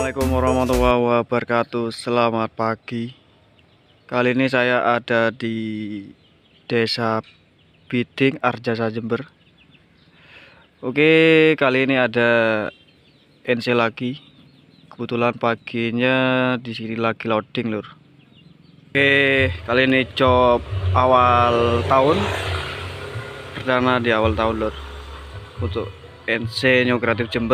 Assalamualaikum warahmatullahi wabarakatuh. Selamat pagi. Kali ini saya ada di Desa Biding, Arjasa, Jember. Oke, kali ini ada NC lagi. Kebetulan paginya di sini lagi loading, lur. Oke, kali ini job awal tahun. Perdana di awal tahun, lur. Untuk NC New Kreatif Jember.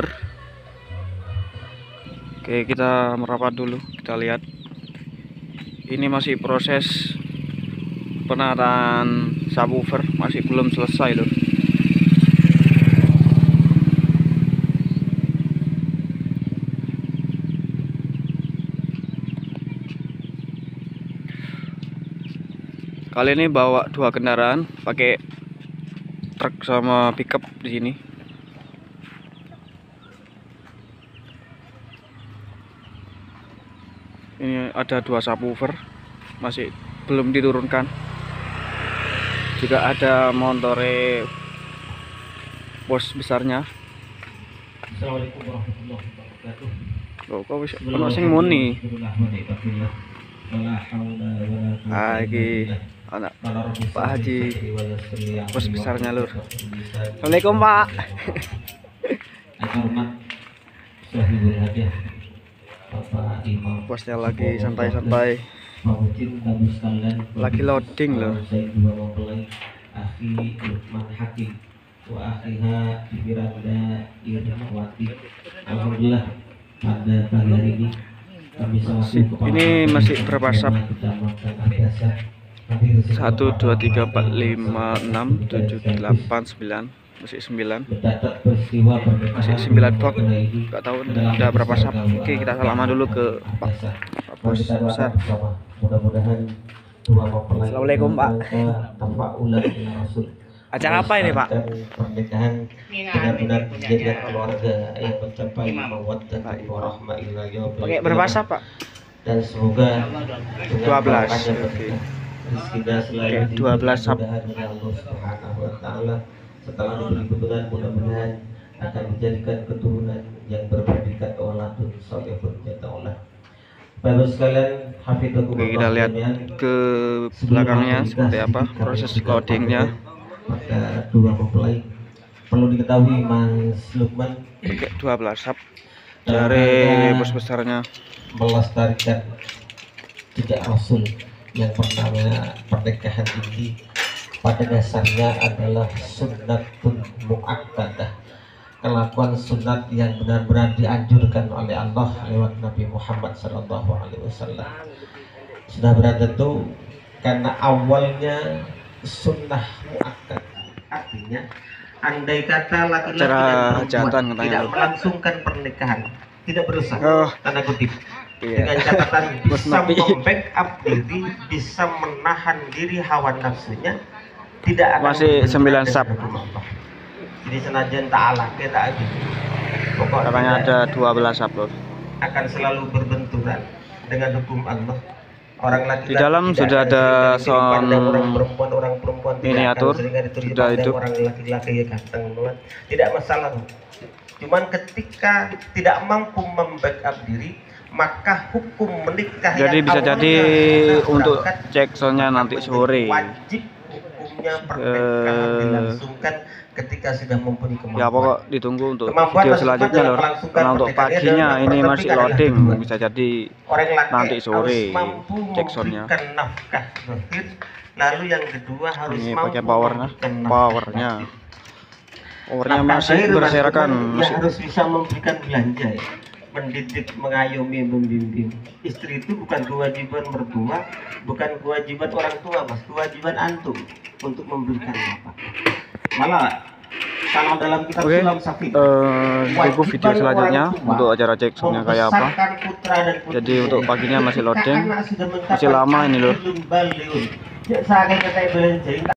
Oke, kita merapat dulu, kita lihat. Ini masih proses penataan subwoofer, masih belum selesai loh. Kali ini bawa dua kendaraan, pakai truk sama pickup di sini. Ini ada dua subwoofer, masih belum diturunkan. Juga ada montore bos besarnya. Assalamualaikum warahmatullahi wabarakatuh. Loh, kok bisa ono sing muni? Iki anak Pak Haji, bos besarnya, lur. Assalamualaikum, Pak. Bosnya lagi santai-santai, lagi loading loh. Alhamdulillah pada pagi hari ini kami ini masih berapa sub? 1, 2, 3, 4, 5, 6, 7, 8, 9. Masih 9. Masih 9 box. Gak tahu udah berapa sub. Oke, kita salaman dulu ke Pak Bos besar. Mudah-mudahan Assalamualaikum, Pak. Acara apa ini, Pak? Pernikahan benar-benar menjadikan keluarga yang mencapai mawaddah warahmah ila yaumil Pakai berapa sub, Pak? dan semoga 12. Oke, 12 sub. Allah Subhanahu wa taala setelah diberi keturunan, mudah-mudahan akan dijadikan keturunan yang berpredikat waladun salihun yata'ala. Bapak sekalian, hafidhakumullah. Oke, kita lihat ke belakangnya seperti apa proses loadingnya. Pada dua mempelai perlu diketahui, Mas Lukman, Pakai 12 sub dari bos besarnya. melestarikan jejak Rasul yang bernama pernikahan ini pada dasarnya adalah sunnatun muakkadah, kelakuan sunat yang benar-benar dianjurkan oleh Allah lewat Nabi Muhammad SAW. Sudah benar tentu karena awalnya sunnah muakkad, artinya andai kata laki-laki tidak melangsungkan pernikahan, tidak berusaha, tanda kutip, dengan catatan bisa membackup diri, bisa menahan diri hawa nafsunya, tidak akan masih 9 sub. Jadi senajan ta'ala kita gitu, pokoknya Katanya ada 12 sub loh. akan selalu berbenturan dengan hukum Allah. Orang laki-laki Di dalam sudah ada sound orang perempuan miniatur, sudah itu. Orang laki-laki ganteng banget, tidak masalah. Cuman ketika tidak mampu membackup diri, maka hukum menikah jadi bisa jadi untuk cek soundnya nanti sore. Wajib hukumnya pernikahan dilangsungkan ketika sudah mempunyai kemampuan. Ya pokok ditunggu untuk video selanjutnya lor. Karena untuk paginya ini masih loading, bisa jadi nanti sore cek soundnya. Nafkah zahir, lalu yang kedua harus ini mampu pakai powernya masih berserakan, masih harus bisa memberikan belanja ya. Mendidik, mengayomi, membimbing. Istri itu bukan kewajiban mertua, bukan kewajiban orang tua, Mas, kewajiban antum untuk memberikan apa. Malah kalau dalam kitab Sulam Safi, tunggu video selanjutnya untuk acara cek soundnya kayak apa. Jadi untuk paginya masih loading, masih lama ini lor.